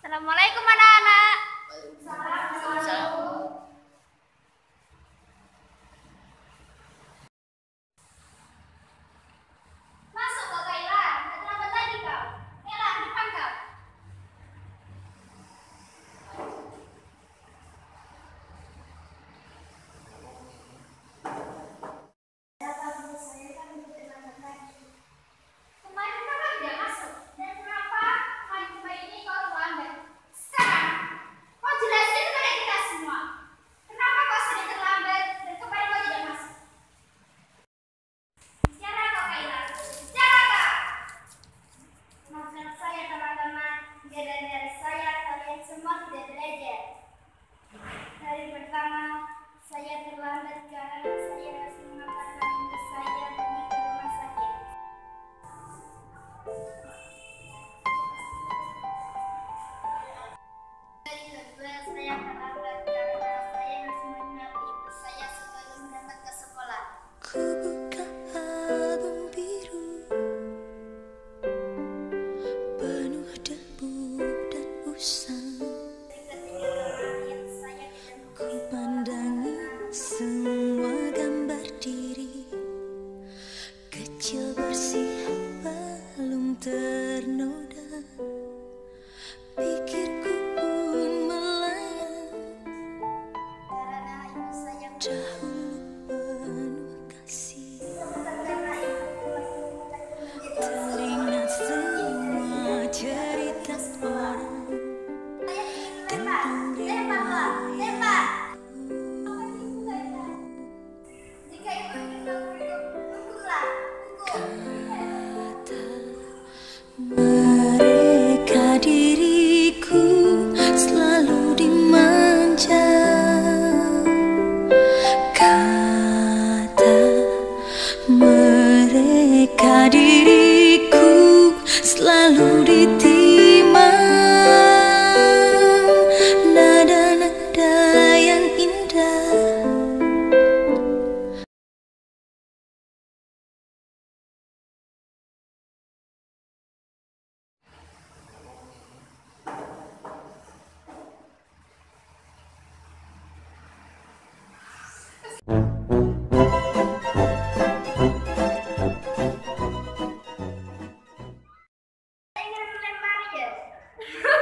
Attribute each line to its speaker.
Speaker 1: Assalamualaikum anak-anak. Waalaikumsalam. Masuk kau Kaila. Terlambat lagi kau. Kaila, depan kau. Kemarin kakak tidak masuk. Dan kenapa kemarin ini kau terlambat? Sekarang kau jelasin kepada kita semua. Kenapa kau sering terlambat dan kemarin kau tidak masuk? Bicara kau Kaila. Bicara kau. Maafkan saya teman-teman. Gara-gara saya kalian semua tidak belajar. Hari pertama saya terlambat karena saya harus mengantarkan ibu saya pergi ke rumah sakit. Hari kedua saya terlambat karena saya harus menemani ibu saya sebelum berangkat ke sekolah.
Speaker 2: Ku buka album biru penuh debu dan usang. Ku pandangi semua gambar diri kecil bersih belum ternoda. Pikirku pun melayang
Speaker 1: Karena ibu saya
Speaker 2: dahulu penuh kasih.
Speaker 1: karena ibu
Speaker 2: Teringat semua cerita orang tentang
Speaker 1: tembak. Jika ibu ingin pukullah.
Speaker 2: kata mereka diriku selalu dimanja. Kata mereka diriku selalu ditimang. Nada-nada yang indah
Speaker 1: Ingin melempar ya?